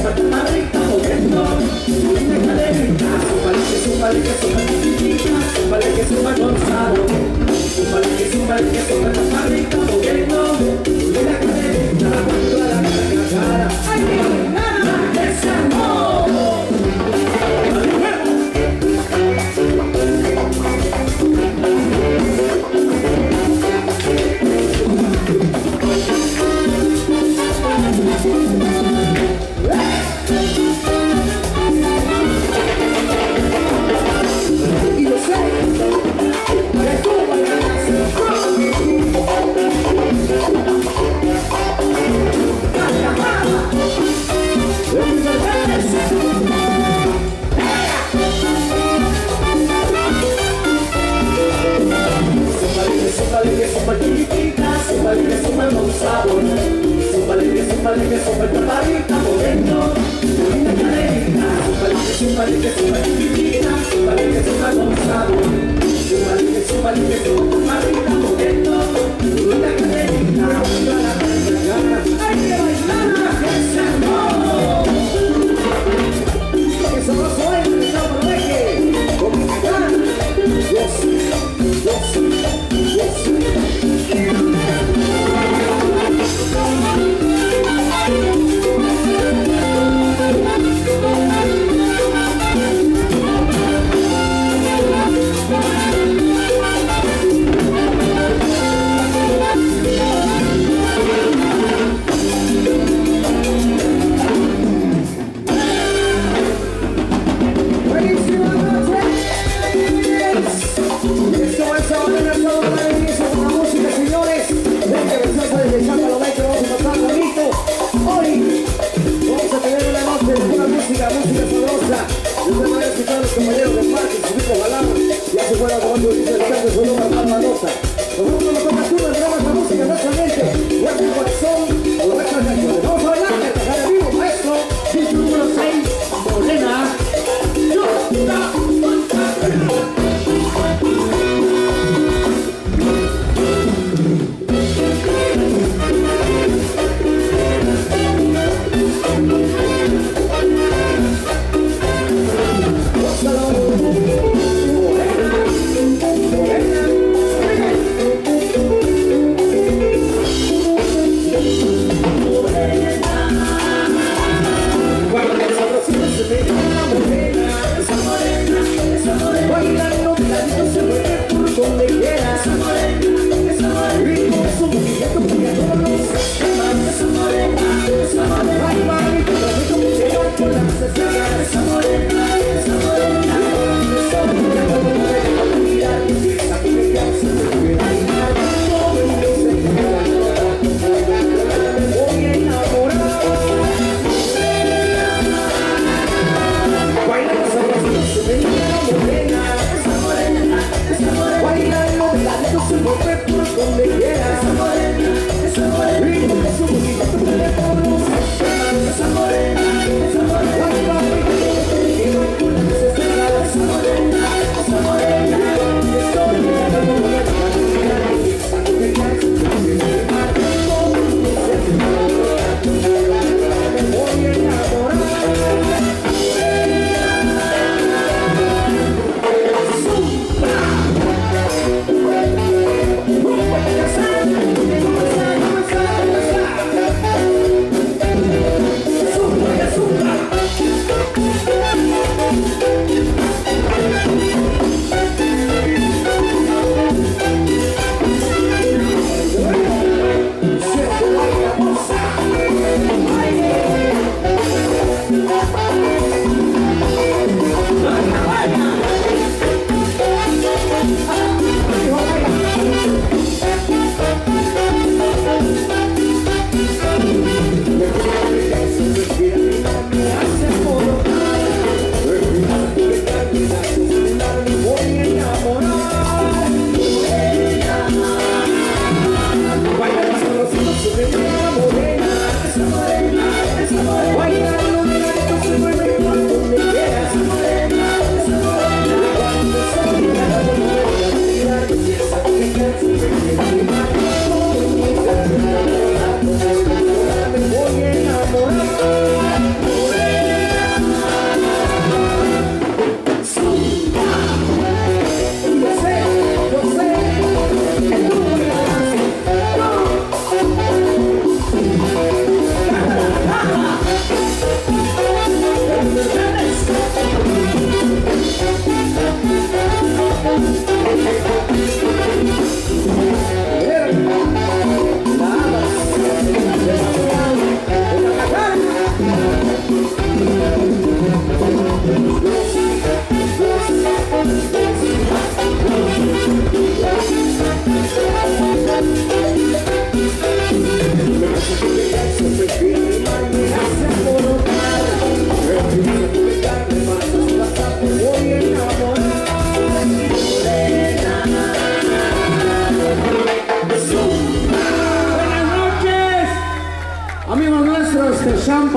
Morena,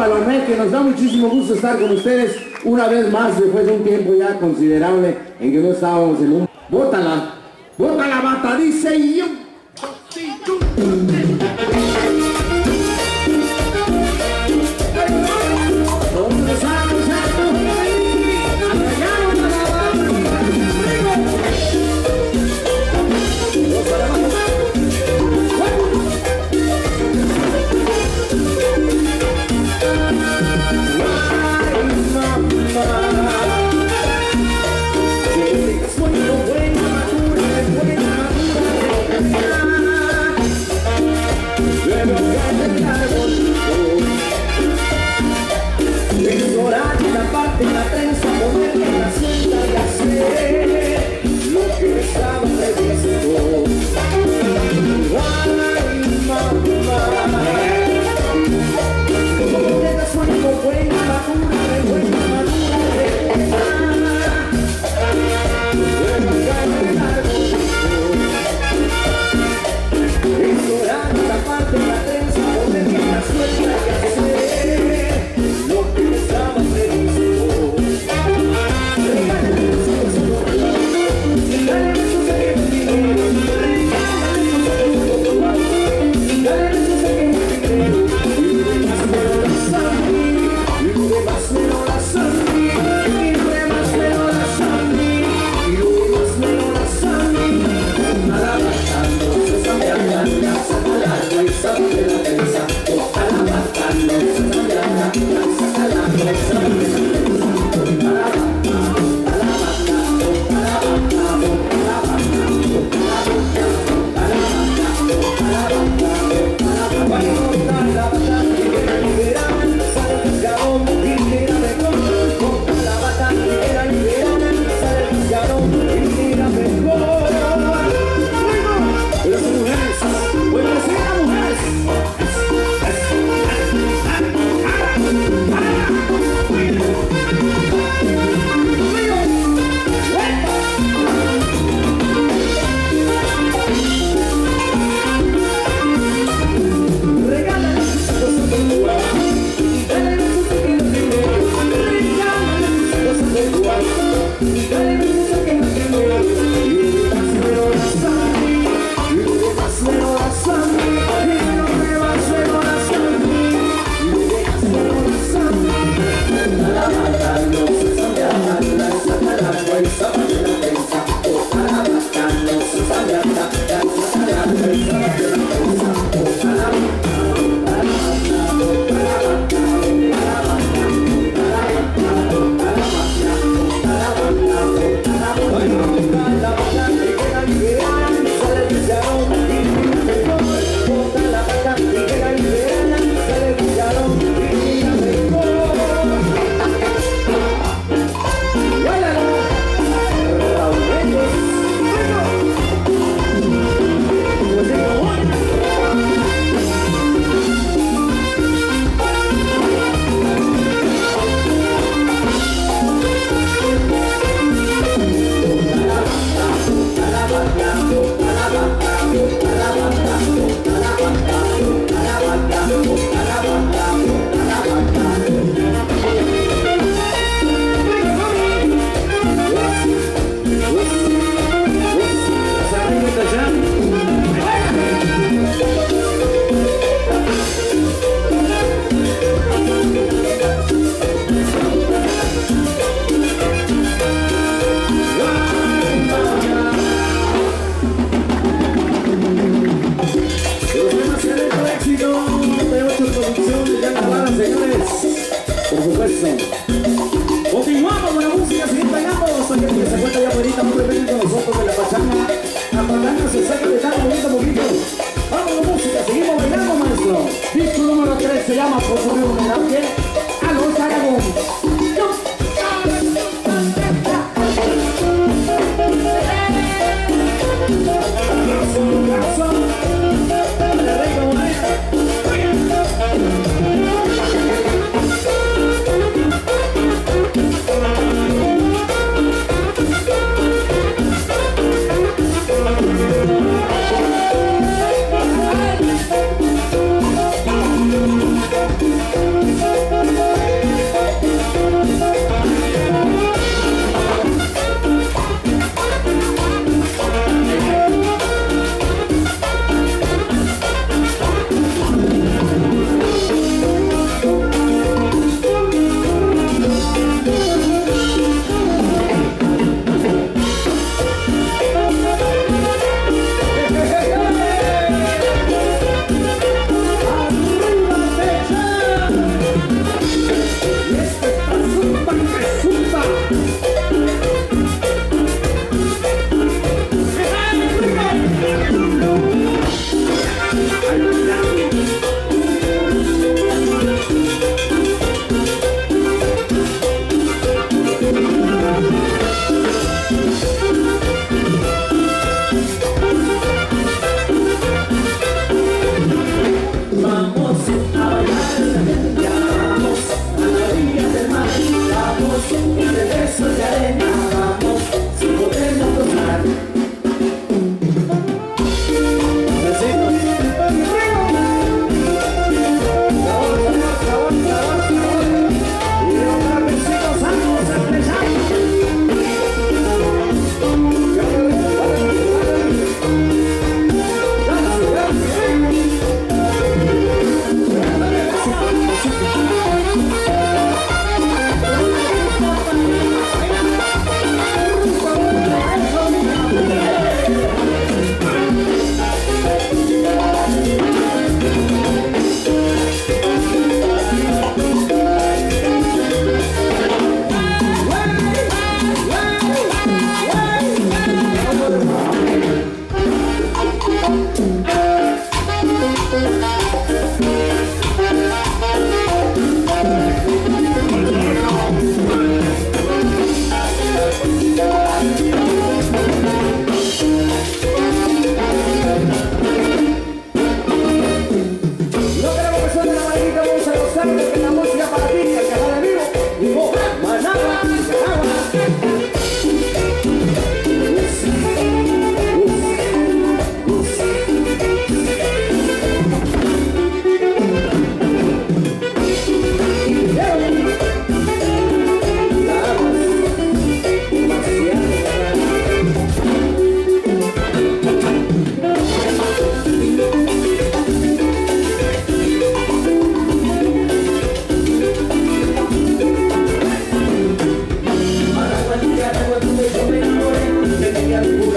Palomeque, que nos da muchísimo gusto estar con ustedes una vez más después de un tiempo ya considerable en que no estábamos en un... Bótala, bótala bata, dice y yo.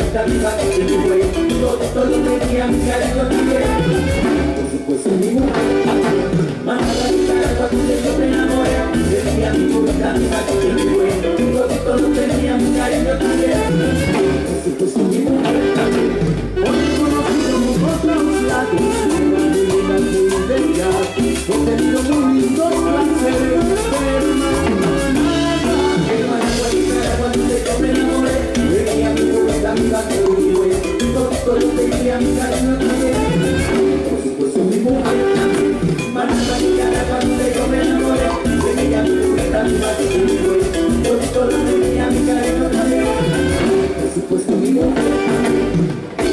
vuelta viva que mi fue, todo lo tenía mi cariño también. Por supuesto mi mujer, más a la guitarra cuando yo me enamoré, tenía mi vuelta viva que mi fue, todo lo tenía mi cariño también. Por supuesto mi mujer también, hoy conocido con otros lados, muy lindas, muy bellas, he tenido muy lindos placeres, pero cuando me enamoré, venía mi vuelta viva que mi fue, todo lo tenía mi cariño también. Por supuesto mi mujer también, más a la guitarra cuando yo me enamoré, venía mi vuelta viva que mi fue, todo lo tenía mi cariño también. Por supuesto mi mujer también.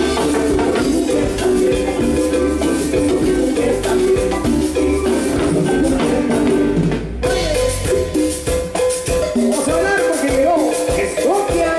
Vamos a hablar porque llegó Escocia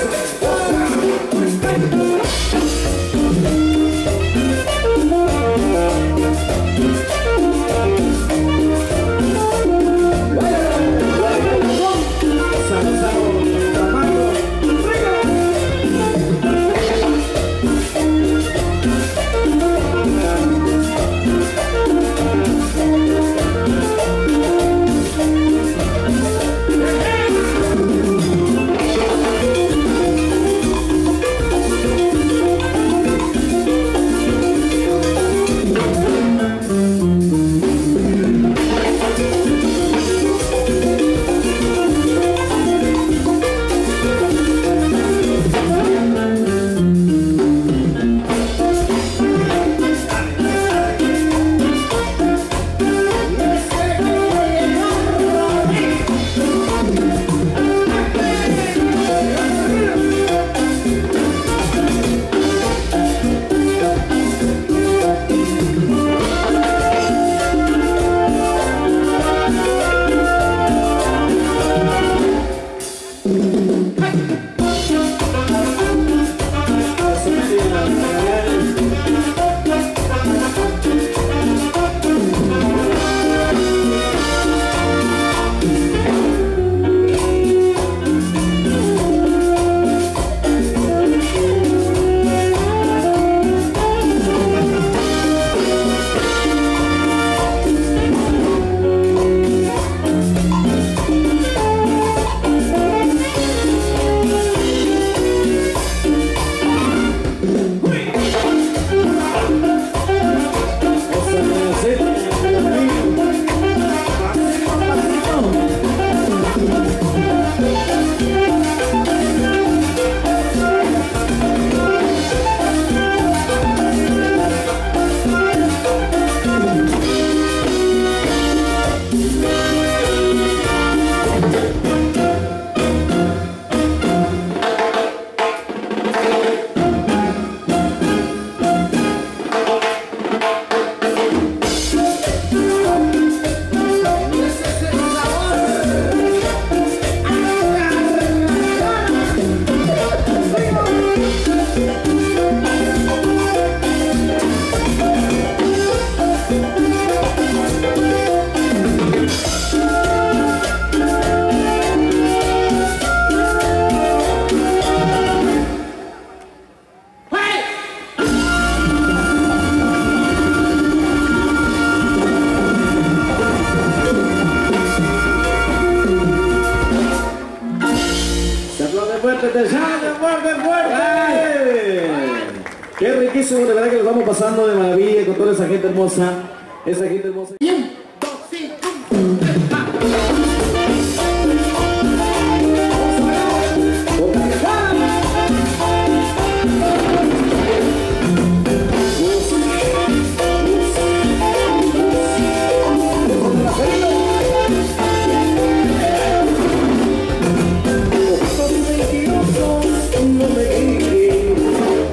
Qué riquísimo, de verdad que nos vamos pasando de maravilla con toda esa gente hermosa. Esa gente hermosa. Bien.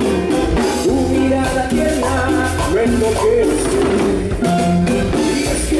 Tu mirada tierna me enloquece.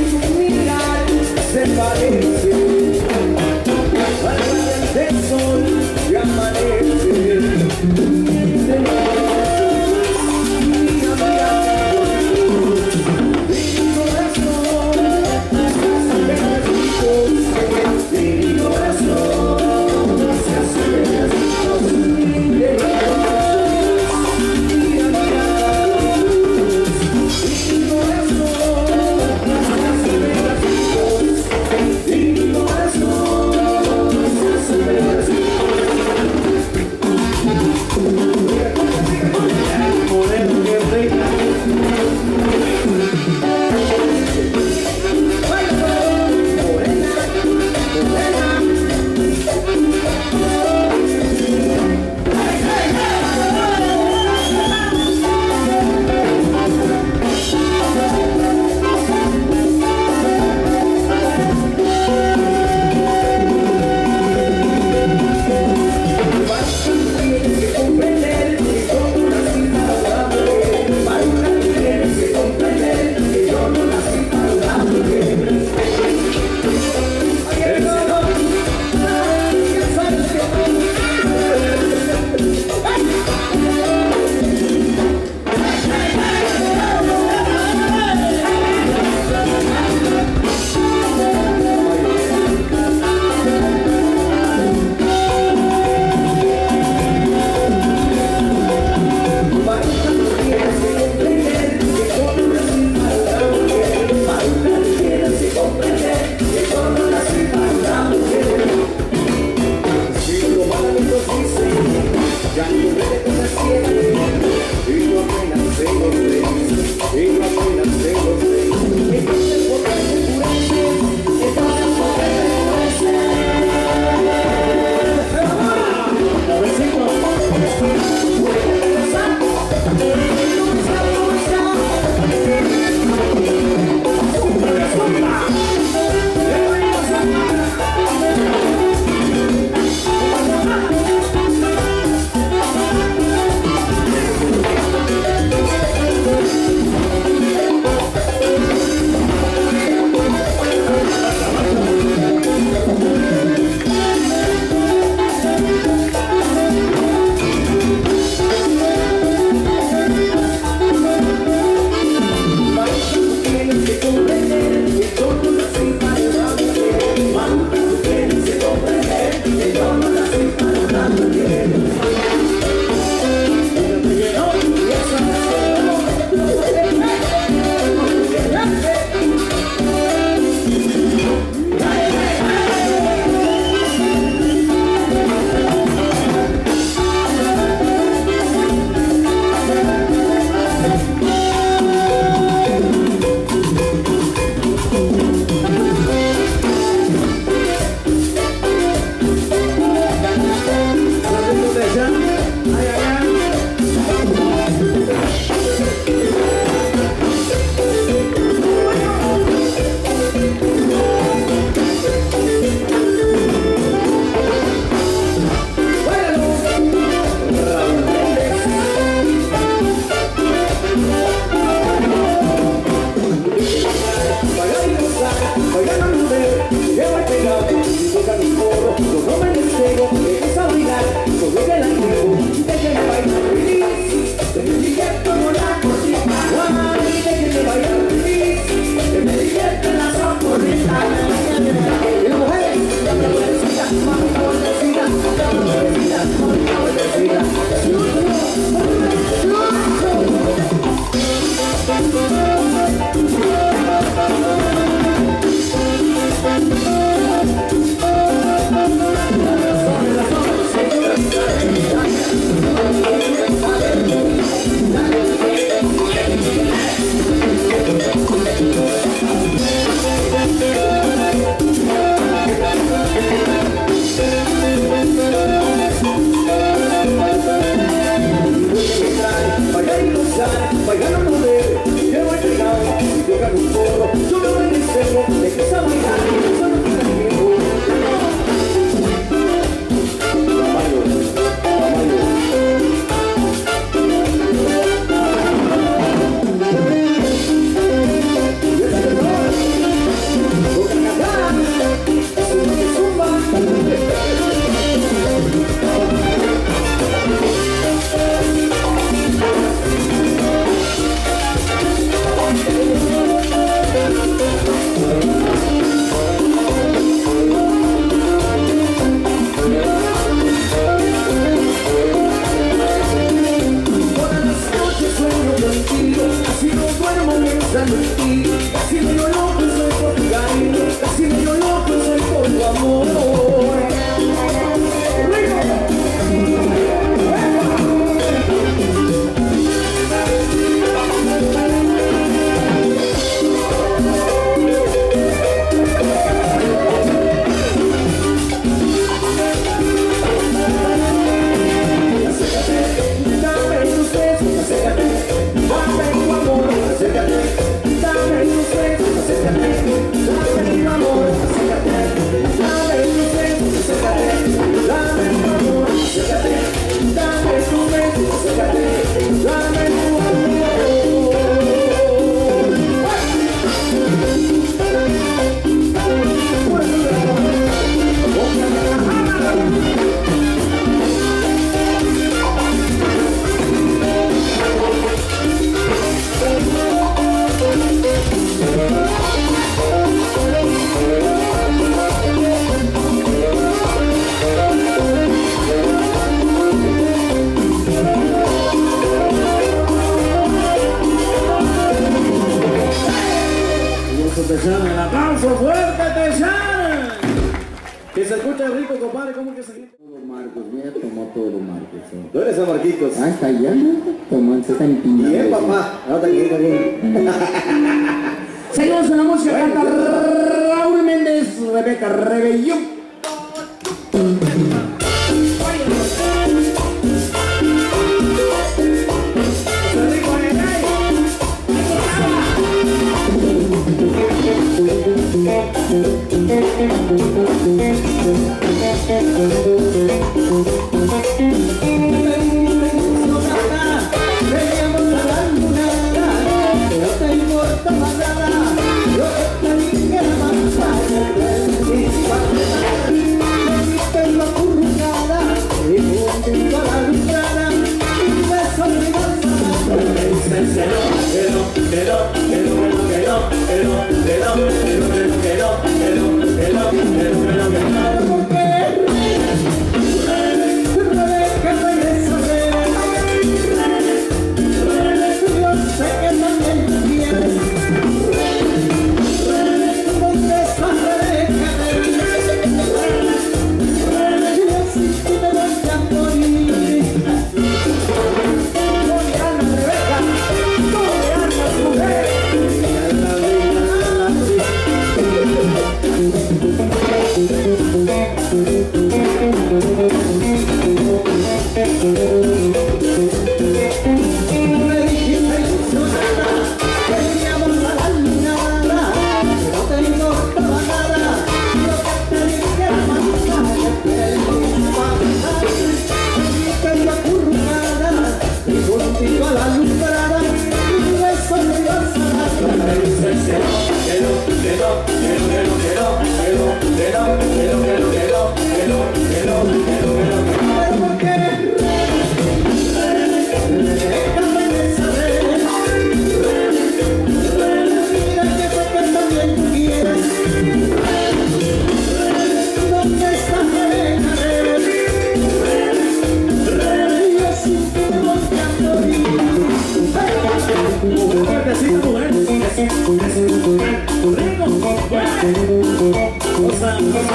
Texana, el aplauso fuerte, Texana. Que se escucha rico, compadre, ¿cómo que se escucha? Todo Marcos, mira, tomó todo Marcos. Tú eres San Marquitos. Ah, está allá, ¿no? Tomó, se están empinando. Bien, papá. No, está bien, está bien. Seguimos en la música, canta Raúl Méndez, Rebeca Rebellón. dices que no, que no, que no, que no, que no, que no, que no, que no, que no, que no, que no, que no, que no, que no, que no. Porque Rebeca regresa, yo sé que también tú quieres. ¿Dónde está Rebeca? Yo sí que me voy a morir. ¿Dónde anda Rebeca? ¿Dónde anda tu mujer? Me dijiste ilusionada que iríamos a la lunada, que no te importaba nada, lo que te dije era masaje, que iba acurrucada y contigo a la alumbrada, y eso me iba a sanar. Me dices que no, que no, que no, que no, que no, que no, que no, que no, que no, que no, que no, que no, que no, que no, que no. Pero ¿por qué? Déjame saber. Mira que sé que también tú quieres. ¿Dónde está Rebeca? Yo sin ti me voy a morir. Fuertecito, mujer. Rico. Cosa,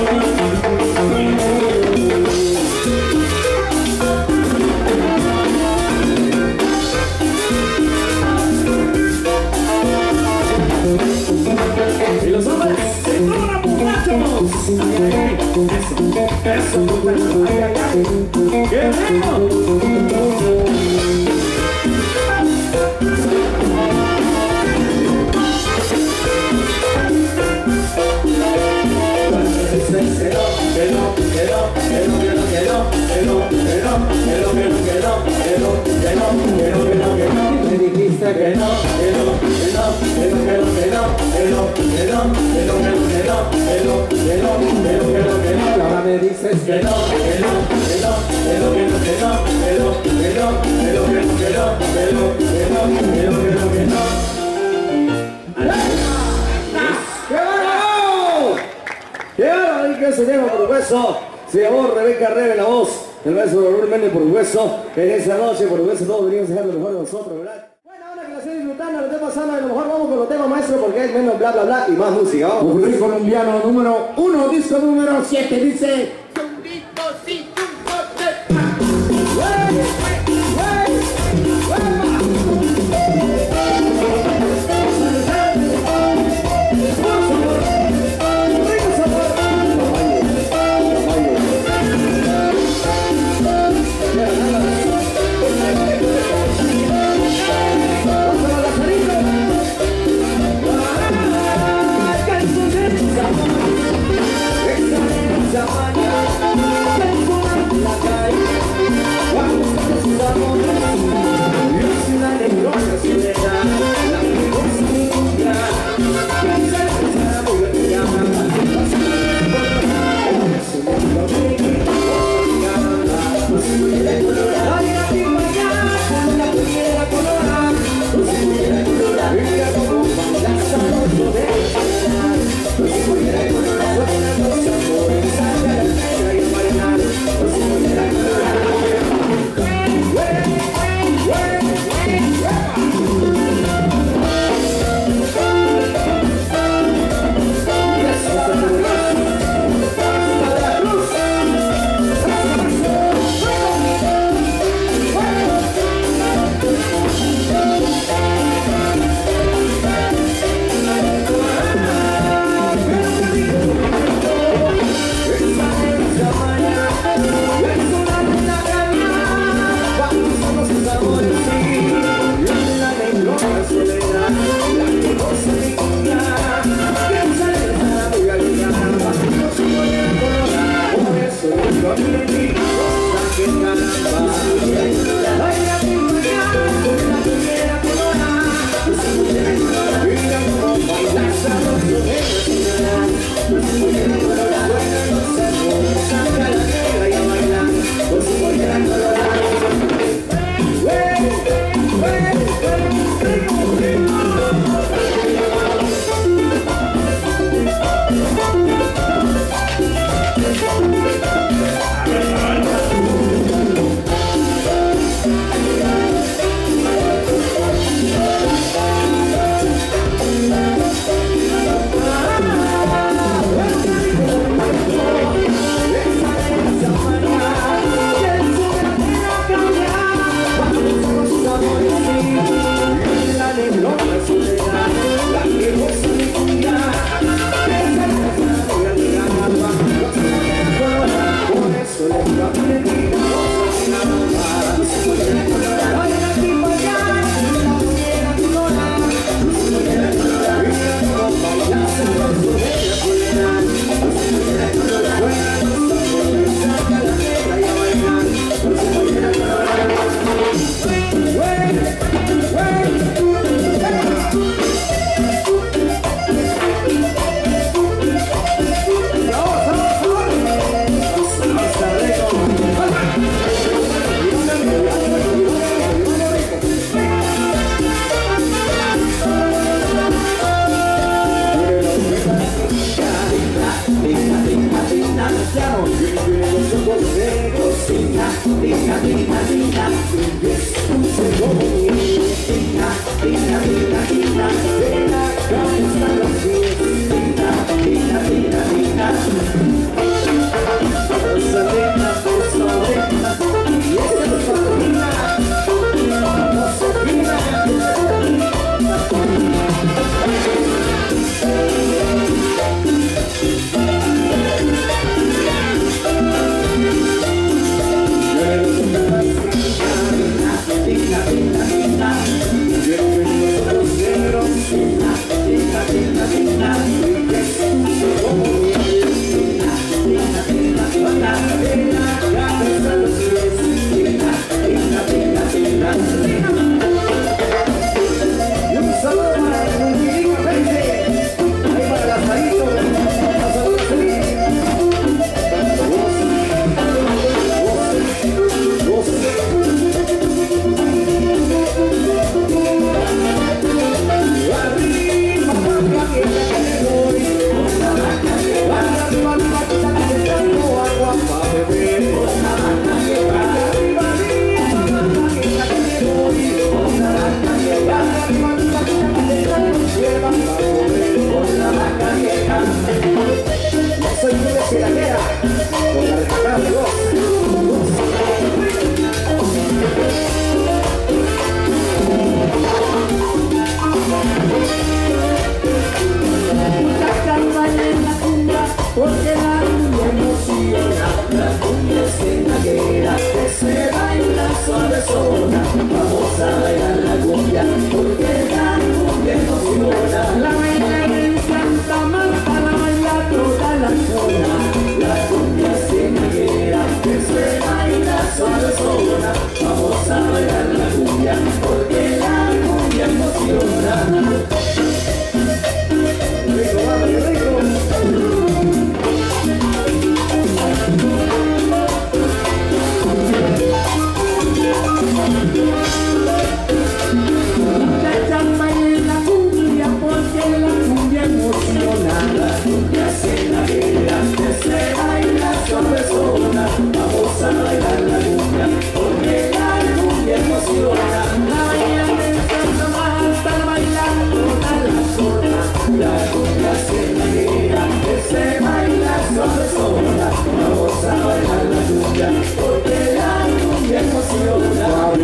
y los hombres se tornan borrachos. Eso, ay, ay, ay. ¡Qué rico! Me dijiste que no. Ahora me dices que no. ¡Qué bárbaro! ¡Qué bárbaro! Y que se llama, por supuesto, se llamó Rebeca Rebe, la voz del maestro Raúl Méndez, por supuesto, que en esta noche, por supuesto, todos venimos a dejar lo mejor de nosotros, ¿verdad? Bueno, ahora que la estoy disfrutando, lo estoy pasando, a lo mejor vamos con los temas, maestro, porque es menos bla, bla, bla y más música. Vamos. Popurrí colombiano número 1, disco número 7, dice. Esa mañana sabrosona, vamos a bailar la cumbia, porque la cumbia emociona. La baila en Santa Marta, la baila toda la zona, la cumbia cienaguera que se baila sabrosona, vamos a bailar la cumbia, porque la cumbia emociona. Rico, vamos, rico. Vamos a bailar la cumbia, porque la cumbia emociona. La baila en Santa Marta, la baila toda la zona, la cumbia cienaguera que se baila sabrosona. Vamos a bailar la cumbia, porque la cumbia emociona.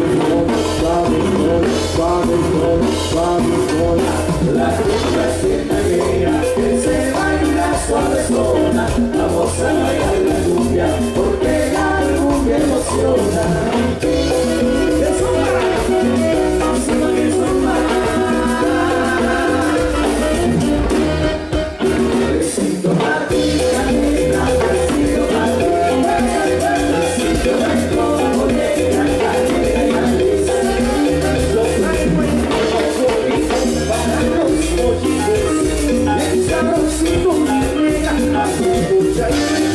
La cumbia cienaguera que se baila sabrosona. Vamos a bailar la cumbia, porque la cumbia emociona. ¡Que suma! ¡Suma que suma! Besito Martín, canela, besito Martín, besito Martín, bolera, canela y anís. Lo traigo en coco para los pollitos, bien sabrosito mi reina, a tu cuchara.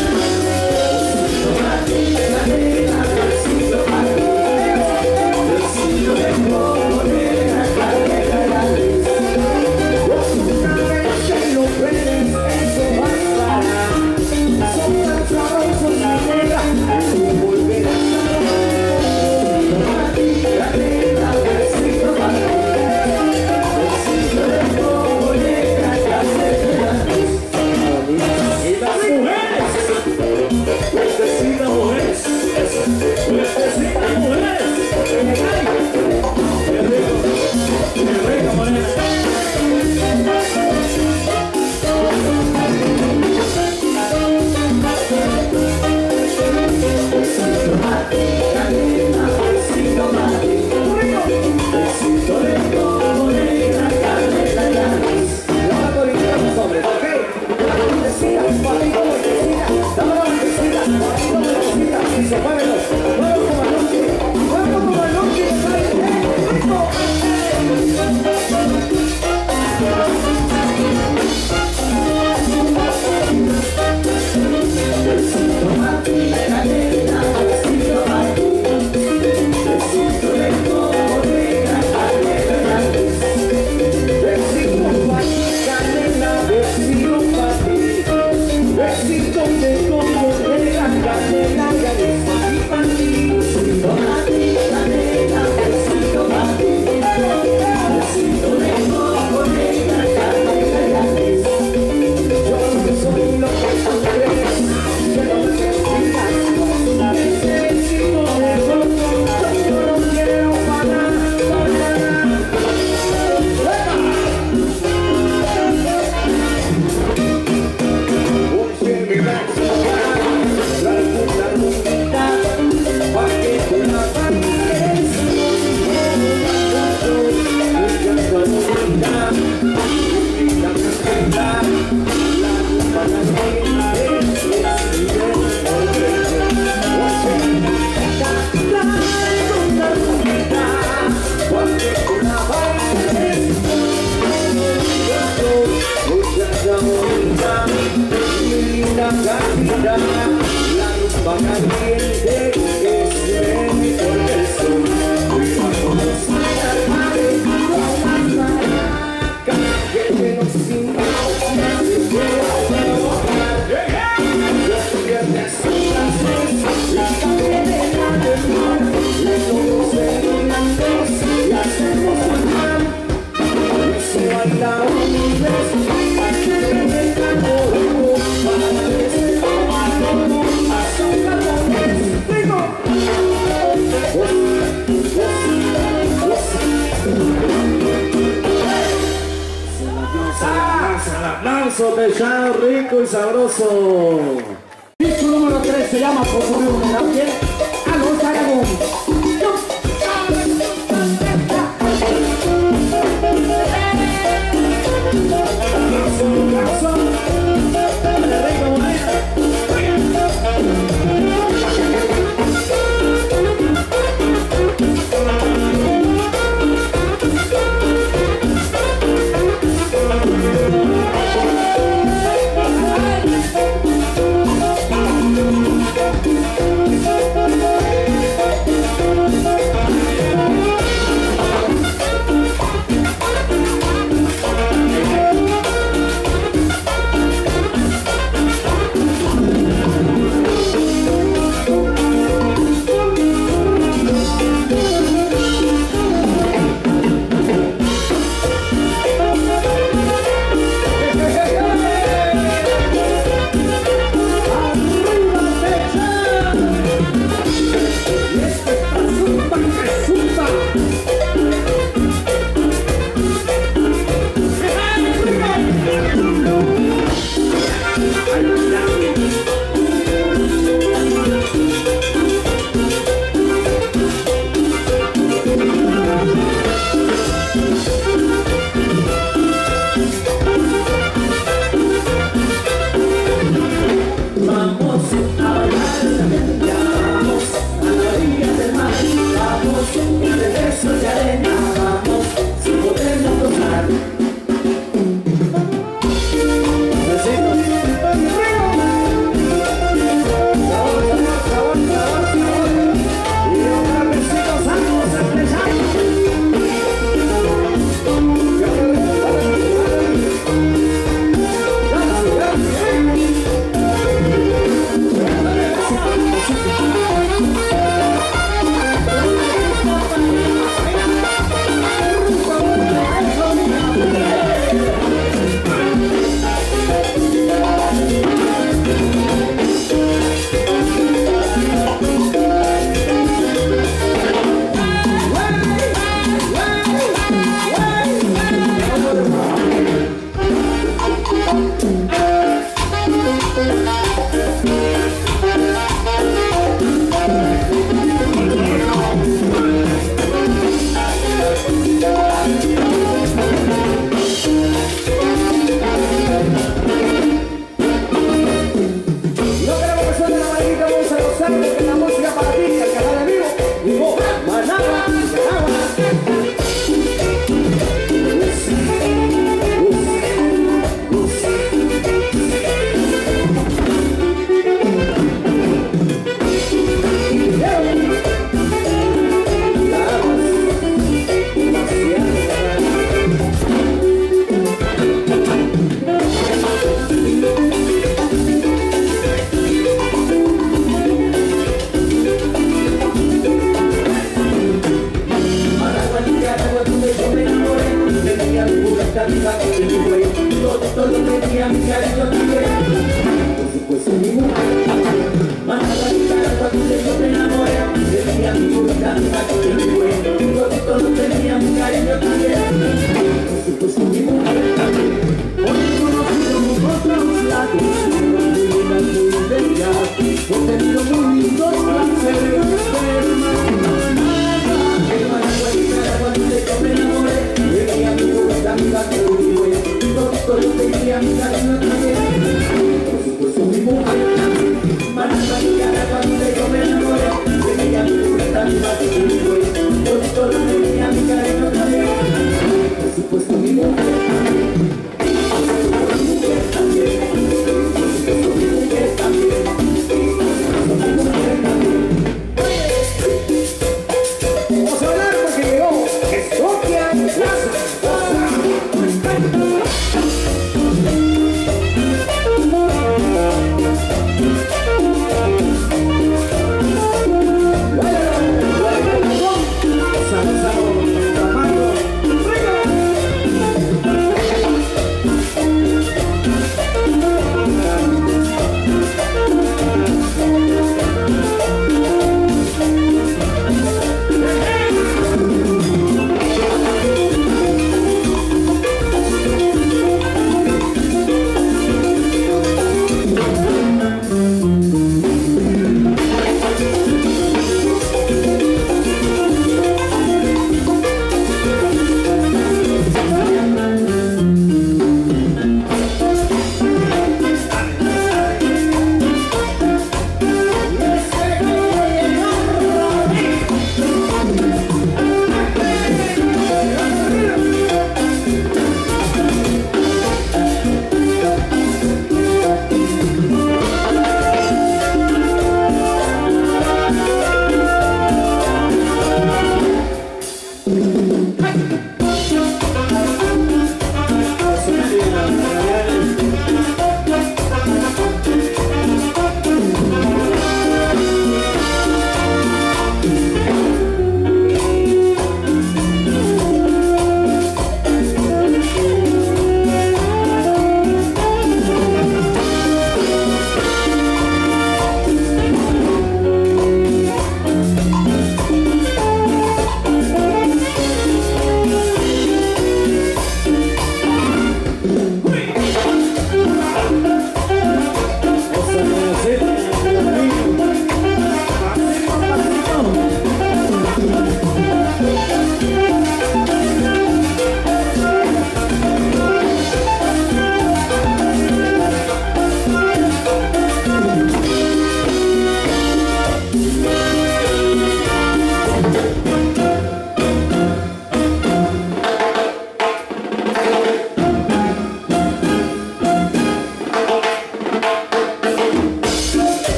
aplauso de Chao, rico y sabroso. Disco número 3 se llama Por un homenaje a los Aragón. Vamos a bailar, ya vamos a la orilla del mar, vamos entre besos de arena, vamos sin podernos tocar.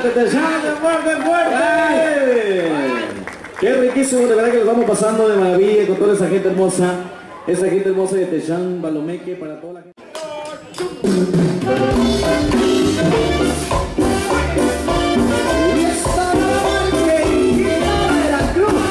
fuerte, Techán, fuerte, fuerte. Qué riquísimo, de verdad que los vamos pasando de maravilla con toda esa gente hermosa de Techán, Balomeque, para toda la gente. Y esta Marqueñita de la Cruz.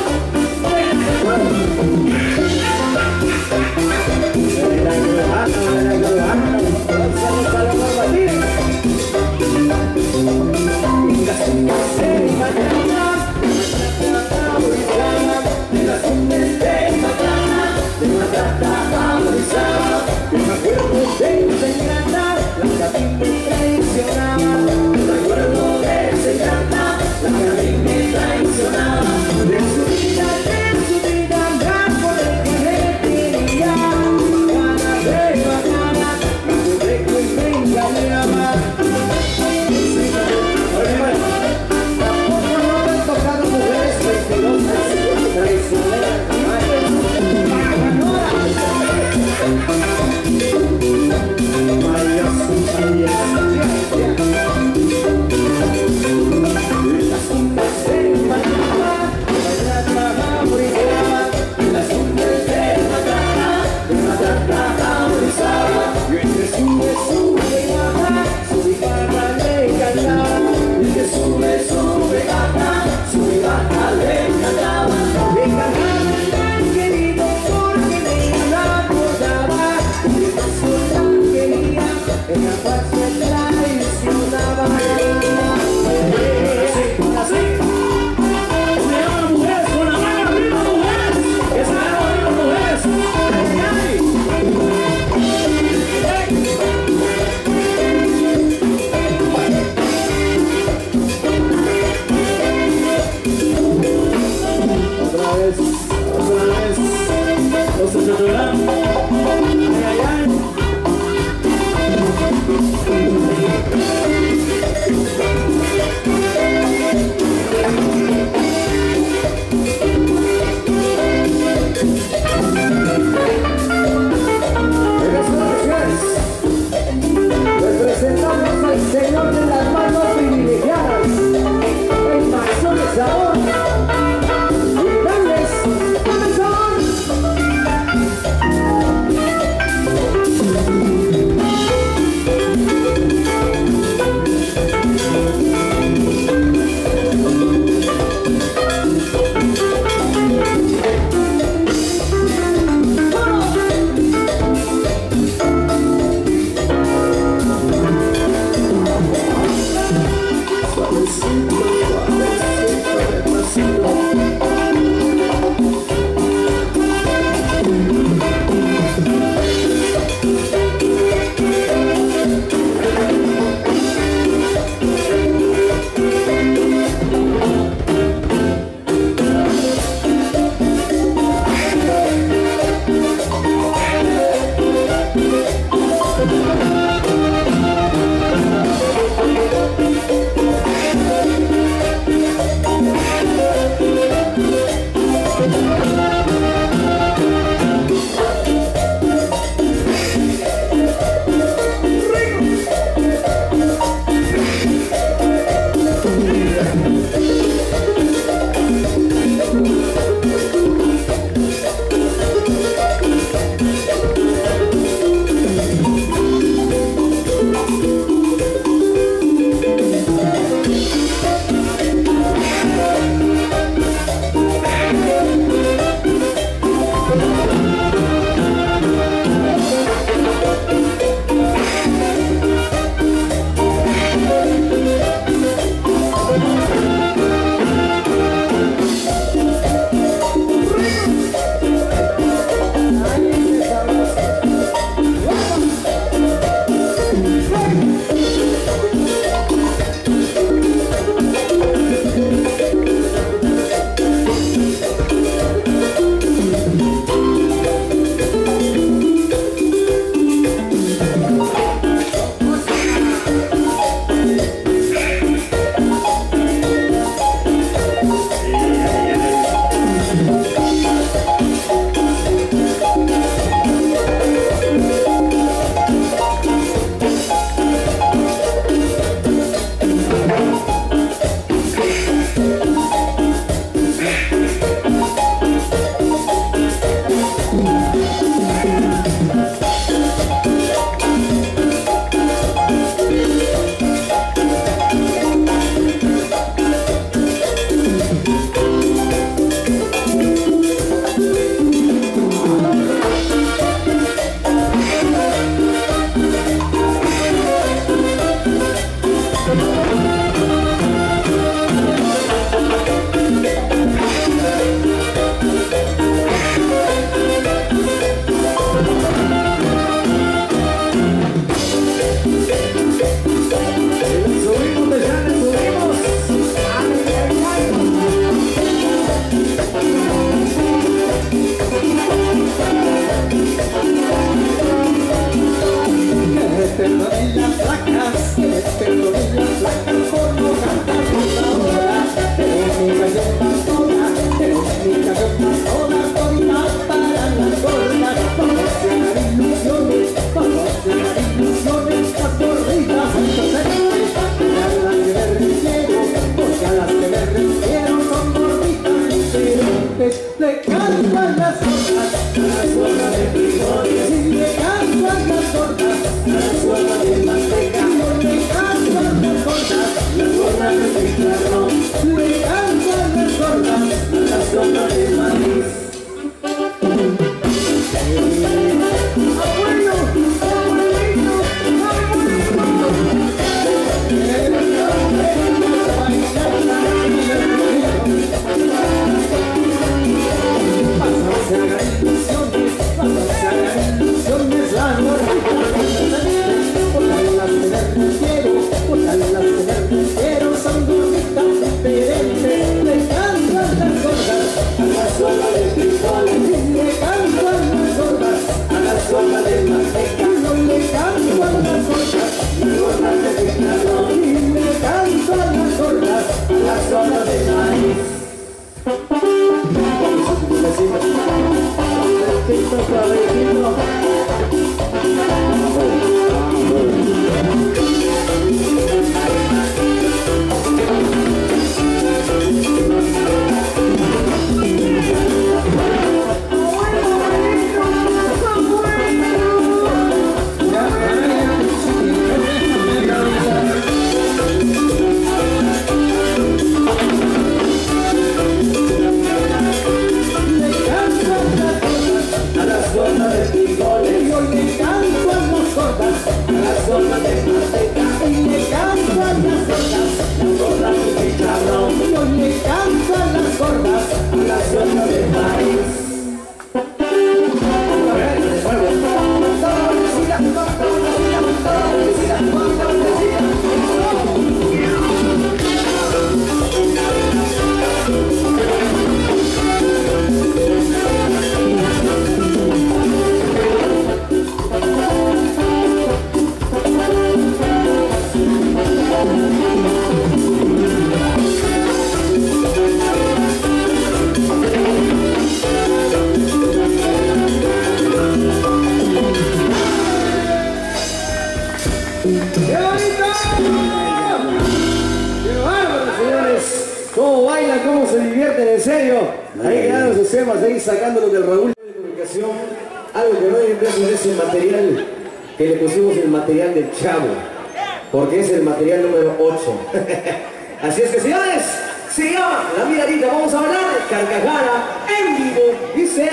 cómo bailan, cómo se divierten, en serio. Ahí quedaron sus temas, ahí sacándolos del Raúl de comunicación. Algo que no hay impreso es el material que le pusimos, el material del Chavo, porque es el material número 8. Así es que, señores, se llama La Miradita. Vamos a hablar de carcajada en vivo. Dice...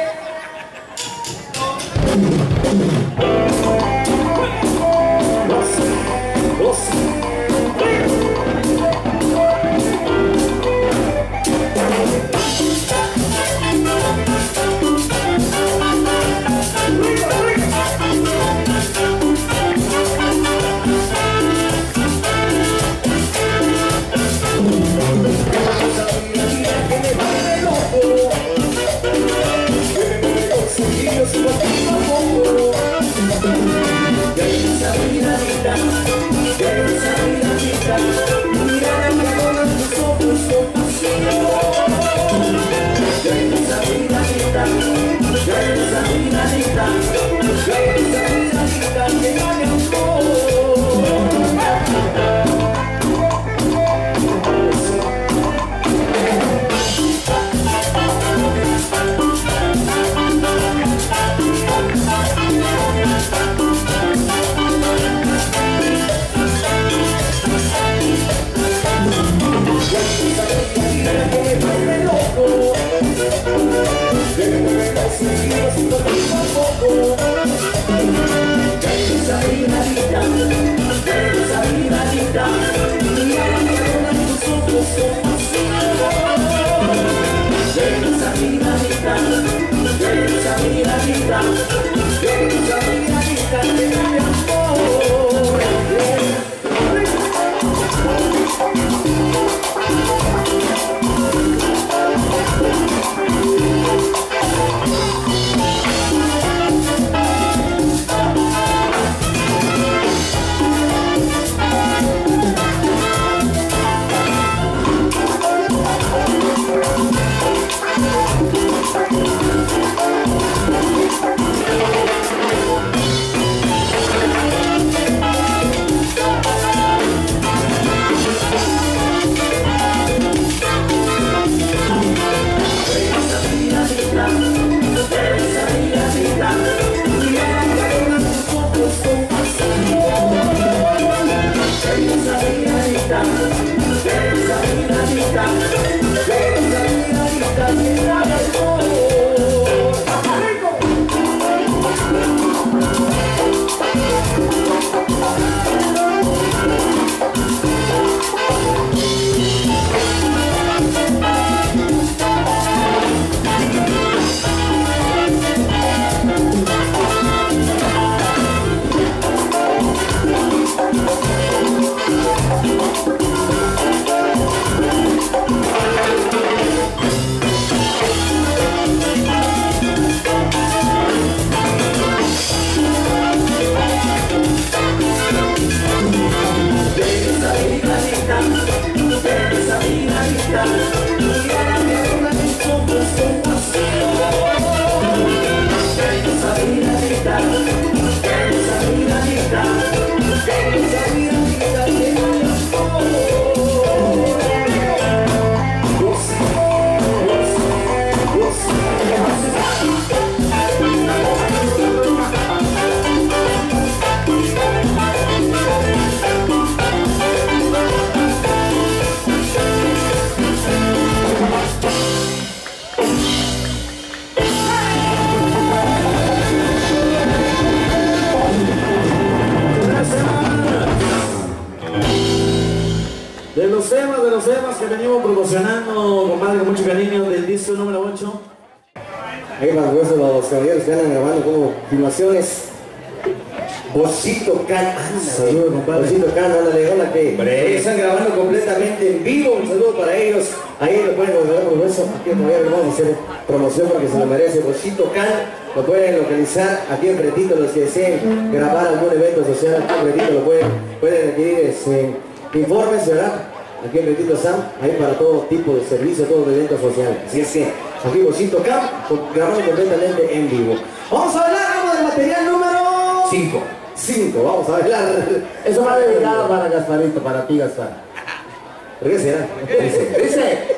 De los temas que venimos promocionando, compadre, con mucho cariño, del disco número 8. Ahí para los caballeros que andan grabando como filmaciones. Bochito Can, saludos compadre. Bochito Can, ándale, hola, que están grabando completamente en vivo. Un saludo para ellos. Ahí lo pueden localizar por eso. Aquí vamos a hacer promoción porque se lo merece. Bochito Can, lo pueden localizar aquí en Retito, los que deseen grabar algún evento social aquí en Retito, lo pueden adquirir informes, ¿verdad? Aquí en Retito Sam, ahí para todo tipo de servicio, todo de evento social. Así es que aquí Bochito Can, grabando completamente en vivo. Vamos a hablar del material número 5. Vamos a hablar. Eso va dedicado para Gasparito, para ti, Gaspar. Regresa, dice.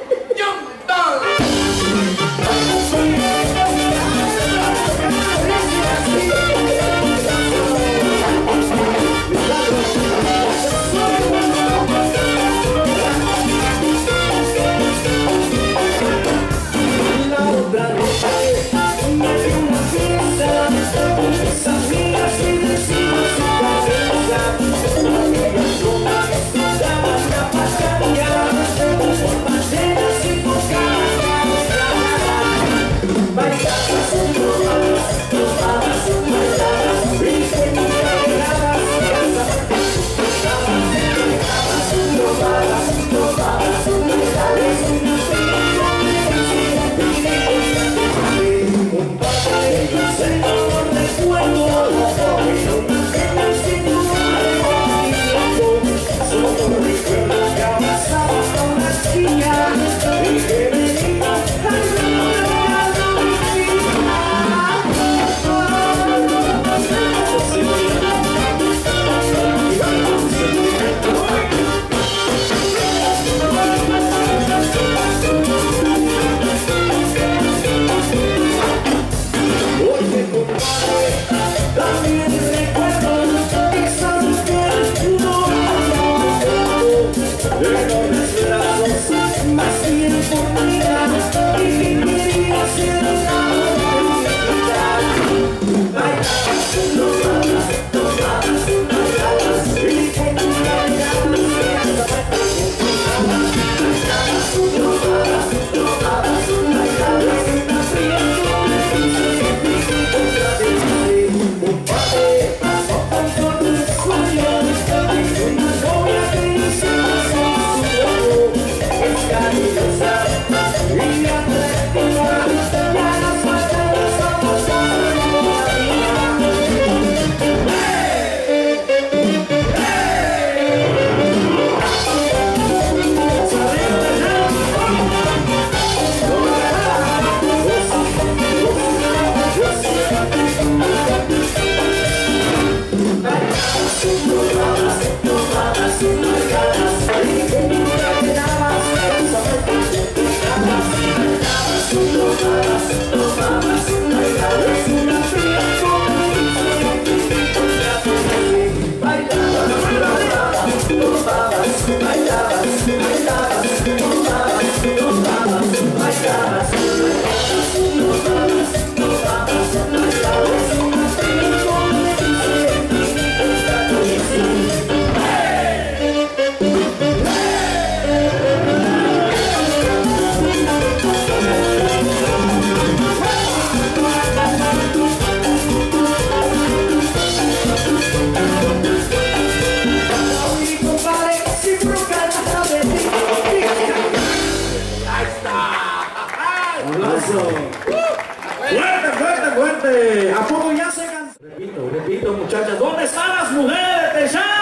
Fuerte. ¿A poco ya se cansó? Repito, muchachas. ¿Dónde están las mujeres? ¡Ya!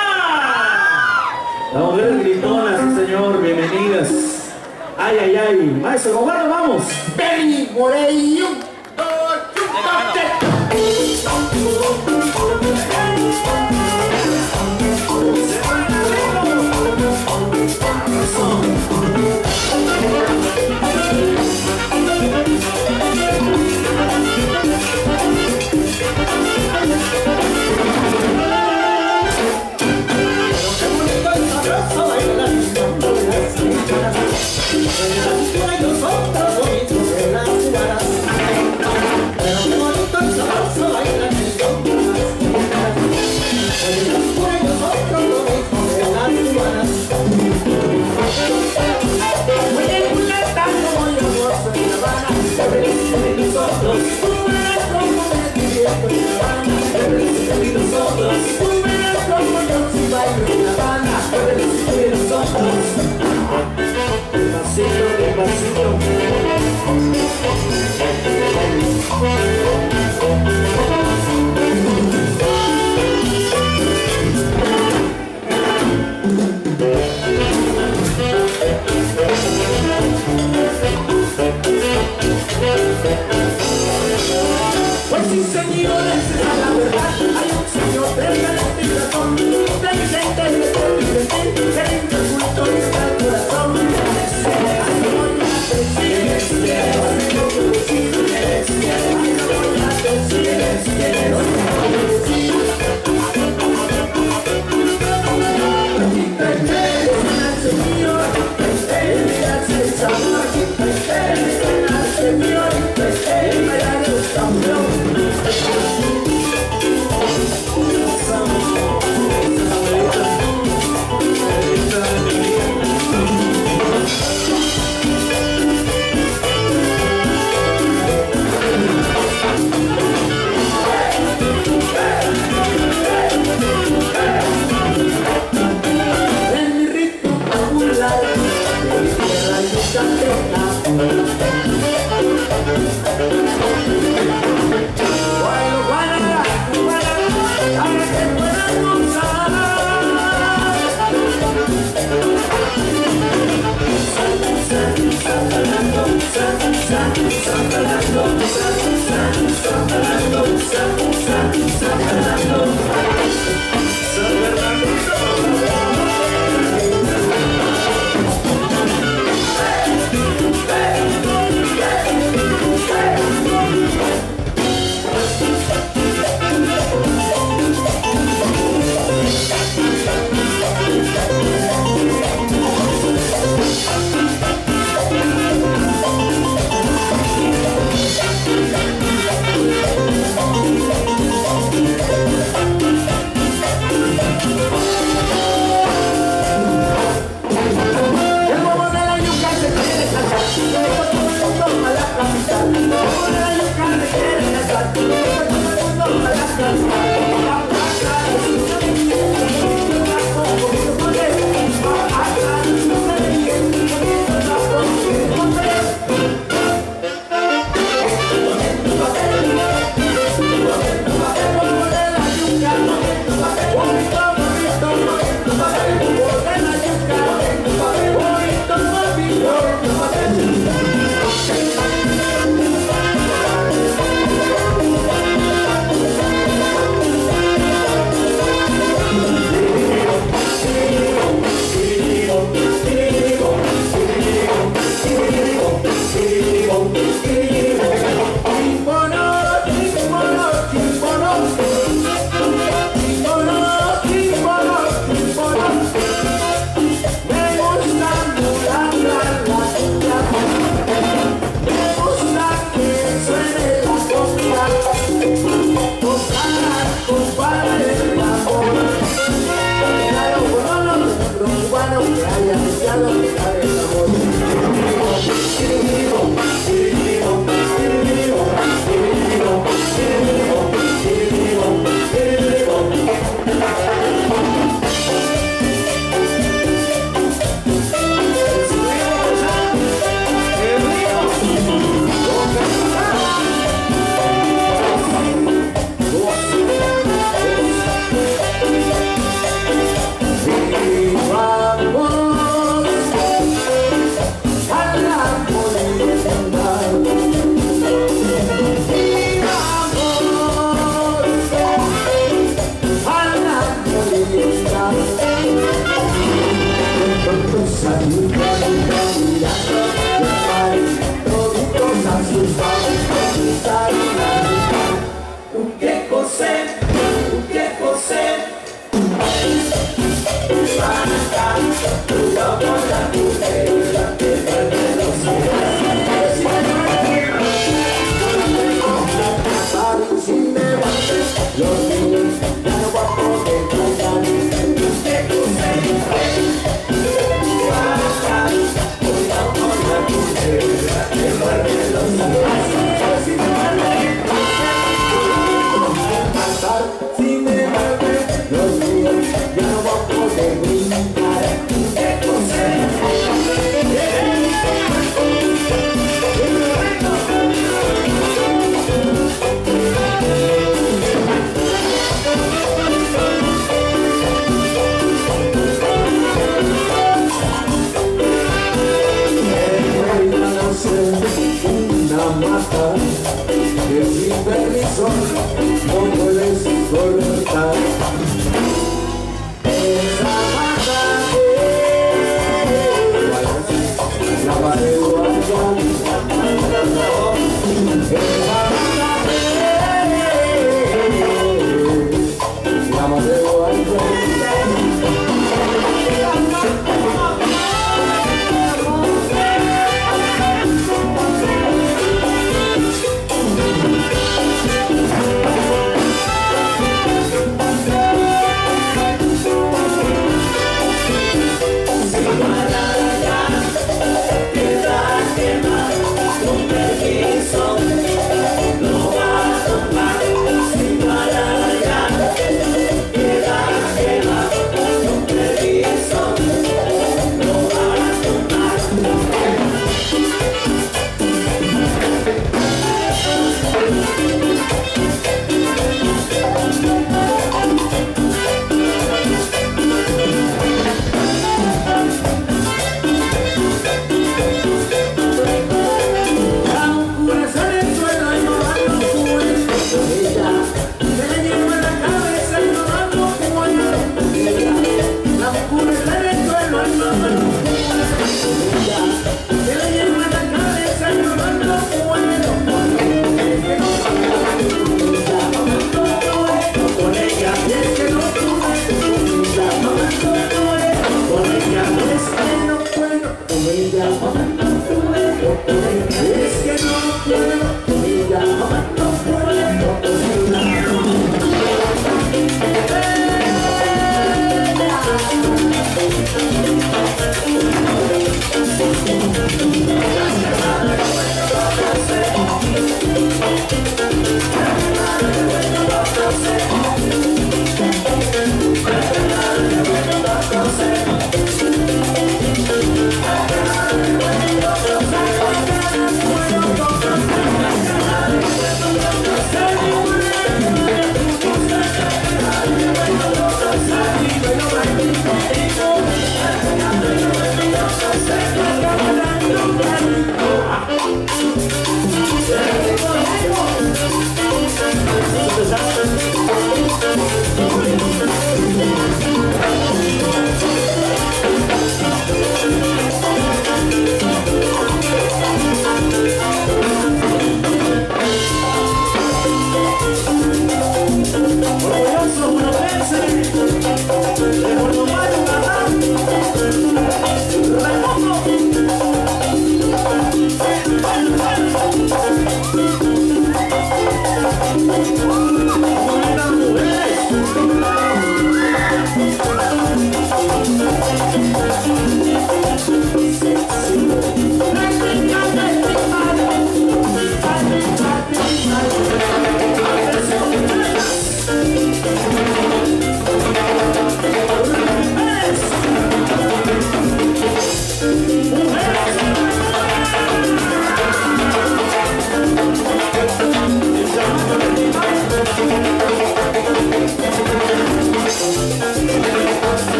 Las mujeres gritonas, sí, señor. Bienvenidas. Ay. Maestro, ¿con cuál nos vamos? Ven por ello. Los otros bonitos de las jugadas. Si me vuelve los días, ya no voy a poder